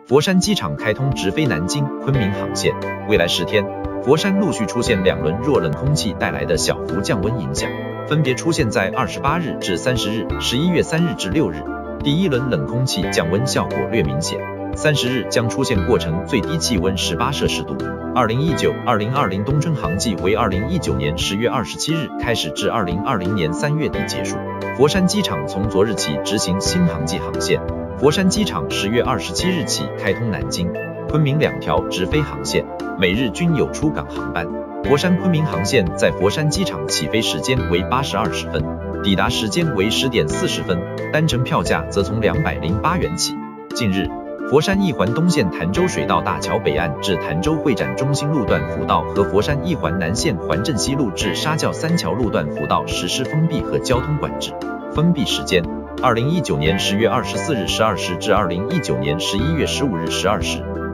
佛山机场开通直飞南京、昆明航线。未来10天，佛山陆续出现2轮弱冷空气带来的小幅降温影响，分别出现在28日至30日、11月3日至6日。第1轮冷空气降温效果略明显，30日将出现过程最低气温18摄氏度。2019-2020冬春航季为2019年10月27日开始至2020年3月底结束。佛山机场从昨日起执行新航季航线。佛山机场10月27日起开通南京、昆明2条直飞航线，每日均有出港航班。佛山昆明航线在佛山机场起飞时间为8时20分，抵达时间为10点40分，单程票价则从208元起。近日，佛山一环东线潭州水道大桥北岸至潭州会展中心路段辅道和佛山一环南线环镇西路至沙窖三桥路段辅道实施封闭和交通管制。封闭时间：2019年10月24日12时至2019年11月15日12时。